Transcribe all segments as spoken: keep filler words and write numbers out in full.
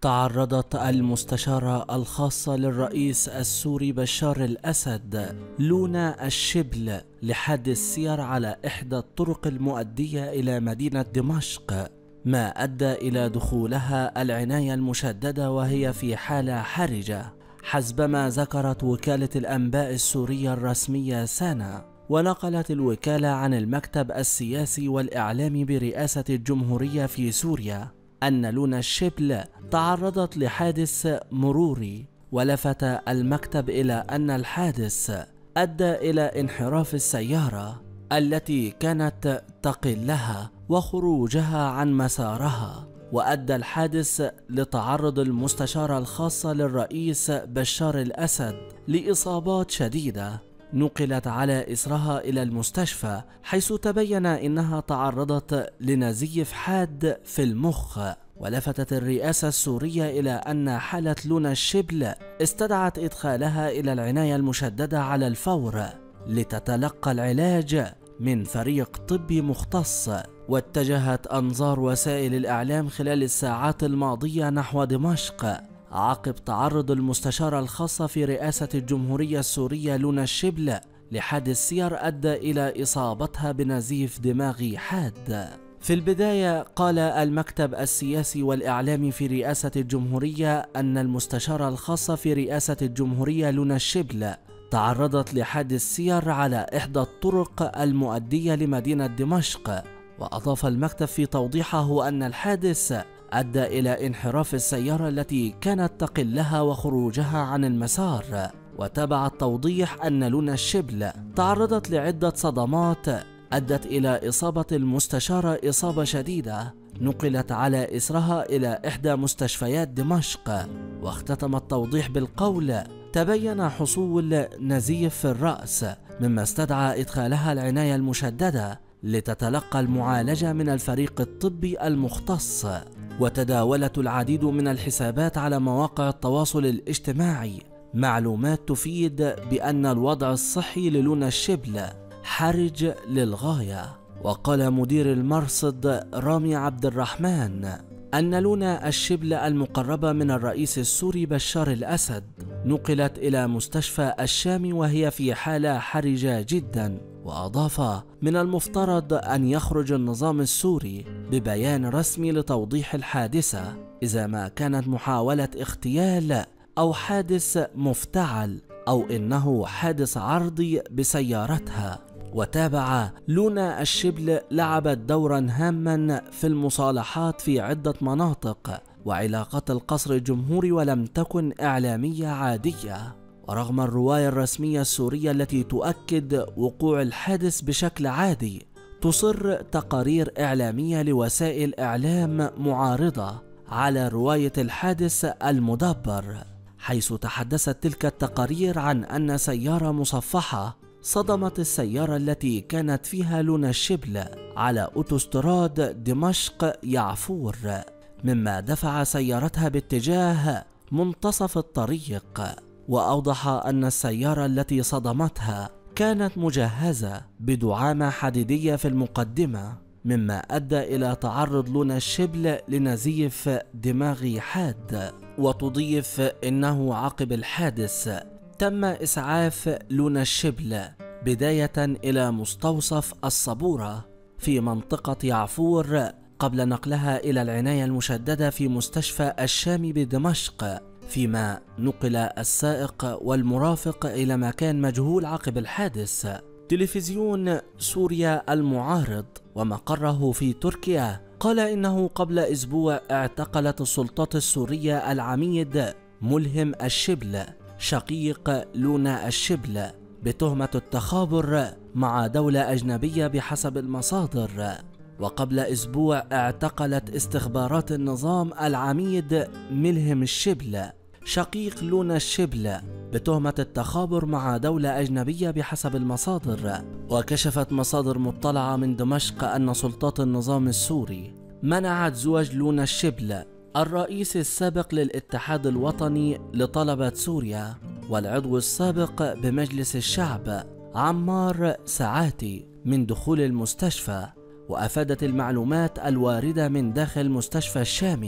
تعرضت المستشارة الخاصة للرئيس السوري بشار الأسد لونا الشبل لحادث سير على إحدى الطرق المؤدية إلى مدينة دمشق، ما أدى إلى دخولها العناية المشددة وهي في حالة حرجة حسب ما ذكرت وكالة الأنباء السورية الرسمية سانا. ونقلت الوكالة عن المكتب السياسي والإعلامي برئاسة الجمهورية في سوريا أن لونا الشبل تعرضت لحادث مروري، ولفت المكتب إلى أن الحادث أدى إلى انحراف السيارة التي كانت تقلها وخروجها عن مسارها، وأدى الحادث لتعرض المستشارة الخاصة للرئيس بشار الأسد لإصابات شديدة نقلت على إثرها إلى المستشفى، حيث تبين أنها تعرضت لنزيف حاد في المخ. ولفتت الرئاسة السورية إلى أن حالة لونا الشبل استدعت إدخالها إلى العناية المشددة على الفور لتتلقى العلاج من فريق طبي مختص. واتجهت أنظار وسائل الإعلام خلال الساعات الماضية نحو دمشق عقب تعرض المستشارة الخاصة في رئاسة الجمهورية السورية لونا الشبل لحادث سير أدى إلى إصابتها بنزيف دماغي حاد. في البداية قال المكتب السياسي والإعلامي في رئاسة الجمهورية أن المستشارة الخاصة في رئاسة الجمهورية لونا الشبل تعرضت لحادث سير على إحدى الطرق المؤدية لمدينة دمشق. وأضاف المكتب في توضيحه أن الحادث أدى إلى انحراف السيارة التي كانت تقلها وخروجها عن المسار. وتابع التوضيح أن لونا الشبل تعرضت لعدة صدمات أدت إلى إصابة المستشارة إصابة شديدة نقلت على إثرها إلى إحدى مستشفيات دمشق. واختتم التوضيح بالقول: تبين حصول نزيف في الرأس، مما استدعى إدخالها العناية المشددة لتتلقى المعالجة من الفريق الطبي المختص. وتداولت العديد من الحسابات على مواقع التواصل الاجتماعي معلومات تفيد بأن الوضع الصحي للونا الشبل حرج للغاية. وقال مدير المرصد رامي عبد الرحمن أن لونا الشبل المقربة من الرئيس السوري بشار الأسد نقلت إلى مستشفى الشام وهي في حالة حرجة جدا. وأضاف: من المفترض أن يخرج النظام السوري ببيان رسمي لتوضيح الحادثة إذا ما كانت محاولة اغتيال أو حادث مفتعل أو إنه حادث عرضي بسيارتها. وتابع: لونا الشبل لعبت دورا هاما في المصالحات في عدة مناطق وعلاقات القصر الجمهوري ولم تكن إعلامية عادية. ورغم الرواية الرسمية السورية التي تؤكد وقوع الحادث بشكل عادي، تصر تقارير إعلامية لوسائل إعلام معارضة على رواية الحادث المدبر، حيث تحدثت تلك التقارير عن أن سيارة مصفحة صدمت السيارة التي كانت فيها لونا الشبل على أوتوستراد دمشق يعفور، مما دفع سيارتها باتجاه منتصف الطريق. وأوضح أن السيارة التي صدمتها كانت مجهزة بدعامة حديدية في المقدمة، مما أدى إلى تعرض لونا الشبل لنزيف دماغي حاد. وتضيف إنه عقب الحادث تم إسعاف لونا الشبل بداية إلى مستوصف الصبورة في منطقة يعفور قبل نقلها إلى العناية المشددة في مستشفى الشام بدمشق، فيما نقل السائق والمرافق إلى مكان مجهول عقب الحادث. تلفزيون سوريا المعارض ومقره في تركيا قال إنه قبل أسبوع اعتقلت السلطات السورية العميد ملهم الشبل شقيق لونا الشبل بتهمة التخابر مع دولة أجنبية بحسب المصادر. وقبل أسبوع اعتقلت استخبارات النظام العميد ملهم الشبل شقيق لونا الشبل بتهمة التخابر مع دولة أجنبية بحسب المصادر. وكشفت مصادر مطلعة من دمشق أن سلطات النظام السوري منعت زوج لونا الشبل الرئيس السابق للاتحاد الوطني لطلبة سوريا والعضو السابق بمجلس الشعب عمار ساعاتي من دخول المستشفى. وأفادت المعلومات الواردة من داخل مستشفى الشامي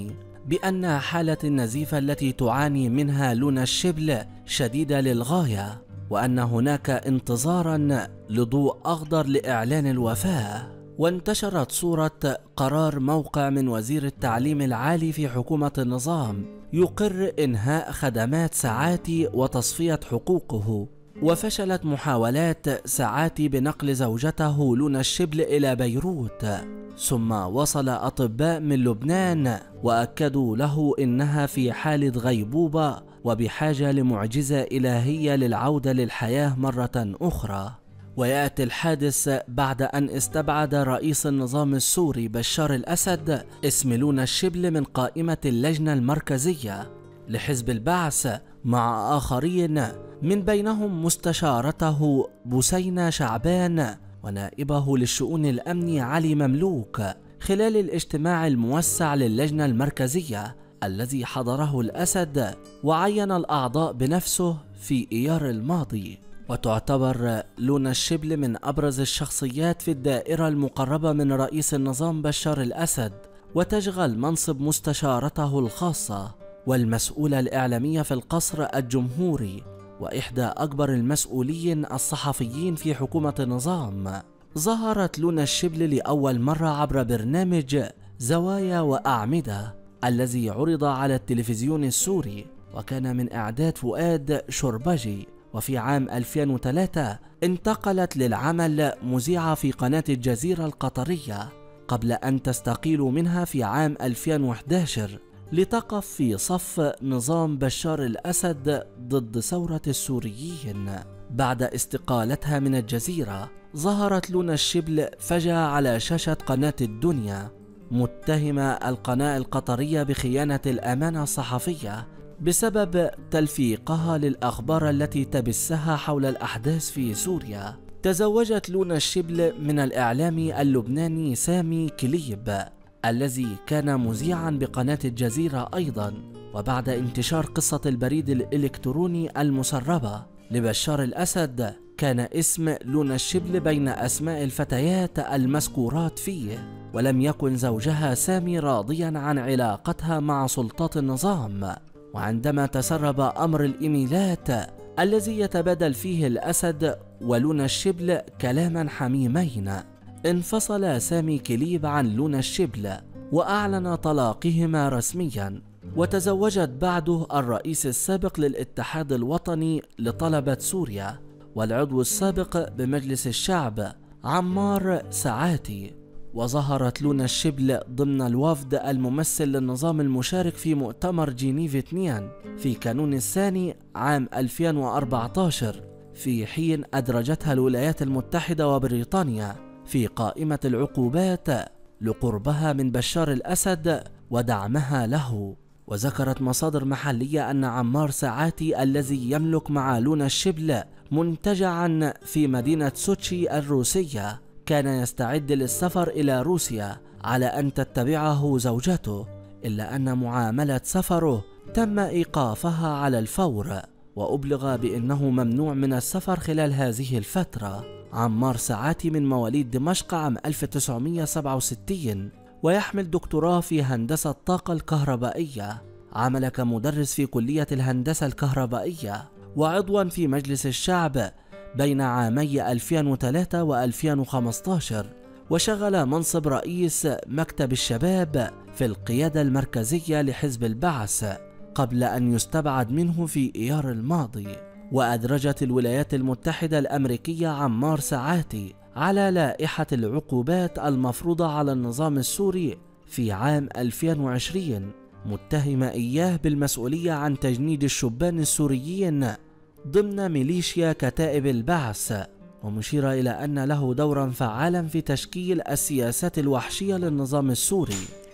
بأن حالة النزيف التي تعاني منها لونا الشبل شديدة للغاية، وأن هناك انتظارا لضوء أخضر لإعلان الوفاة. وانتشرت صورة قرار موقع من وزير التعليم العالي في حكومة النظام يقر إنهاء خدمات ساعاتي وتصفية حقوقه. وفشلت محاولات ساعاتي بنقل زوجته لونا الشبل إلى بيروت، ثم وصل أطباء من لبنان وأكدوا له إنها في حالة غيبوبة وبحاجة لمعجزة إلهية للعودة للحياة مرة أخرى. ويأتي الحادث بعد أن استبعد رئيس النظام السوري بشار الأسد اسم لونا الشبل من قائمة اللجنة المركزية لحزب البعث مع آخرين، من بينهم مستشارته بوسينة شعبان ونائبه للشؤون الأمني علي مملوك، خلال الاجتماع الموسع للجنة المركزية الذي حضره الأسد وعين الأعضاء بنفسه في إيار الماضي. وتعتبر لونا الشبل من أبرز الشخصيات في الدائرة المقربة من رئيس النظام بشار الأسد، وتشغل منصب مستشارته الخاصة والمسؤولة الإعلامية في القصر الجمهوري، وإحدى أكبر المسؤولين الصحفيين في حكومة النظام. ظهرت لونا الشبل لأول مرة عبر برنامج زوايا وأعمدة الذي عرض على التلفزيون السوري، وكان من إعداد فؤاد شربجي. وفي عام ألفين وثلاثة انتقلت للعمل مذيعة في قناة الجزيرة القطرية، قبل أن تستقيل منها في عام ألفين وإحدى عشر لتقف في صف نظام بشار الأسد ضد ثورة السوريين. بعد استقالتها من الجزيرة ظهرت لونا الشبل فجأة على شاشة قناة الدنيا، متهمة القناة القطرية بخيانة الأمانة الصحفية بسبب تلفيقها للأخبار التي تبثها حول الأحداث في سوريا. تزوجت لونا الشبل من الإعلامي اللبناني سامي كليب الذي كان مذيعا بقناة الجزيرة أيضا. وبعد انتشار قصة البريد الإلكتروني المسربة لبشار الأسد، كان اسم لونا الشبل بين أسماء الفتيات المذكورات فيه، ولم يكن زوجها سامي راضيا عن علاقتها مع سلطات النظام. وعندما تسرب أمر الإيميلات الذي يتبادل فيه الأسد ولونا الشبل كلاما حميمين، انفصل سامي كليب عن لونا الشبل وأعلن طلاقهما رسميا. وتزوجت بعده الرئيس السابق للاتحاد الوطني لطلبة سوريا والعضو السابق بمجلس الشعب عمار ساعاتي. وظهرت لونا الشبل ضمن الوفد الممثل للنظام المشارك في مؤتمر جنيف اثنين في كانون الثاني عام ألفين وأربعة عشر، في حين أدرجتها الولايات المتحدة وبريطانيا في قائمة العقوبات لقربها من بشار الأسد ودعمها له. وذكرت مصادر محلية أن عمار ساعاتي الذي يملك مع لونا الشبل منتجعا في مدينة سوتشي الروسية كان يستعد للسفر إلى روسيا على أن تتبعه زوجته، إلا أن معاملة سفره تم إيقافها على الفور، وأبلغ بأنه ممنوع من السفر خلال هذه الفترة. عمار ساعاتي من مواليد دمشق عام ألف وتسعمائة وسبعة وستين، ويحمل دكتوراه في هندسة الطاقة الكهربائية. عمل كمدرس في كلية الهندسة الكهربائية وعضوا في مجلس الشعب بين عامي ألفين وثلاثة وألفين وخمسة عشر، وشغل منصب رئيس مكتب الشباب في القيادة المركزية لحزب البعث قبل أن يستبعد منه في إيار الماضي. وأدرجت الولايات المتحدة الأمريكية عمار ساعاتي على لائحة العقوبات المفروضة على النظام السوري في عام ألفين وعشرين، متهمة إياه بالمسؤولية عن تجنيد الشبان السوريين ضمن ميليشيا كتائب البعث، ومشيرة إلى أن له دورا فعالا في تشكيل السياسات الوحشية للنظام السوري.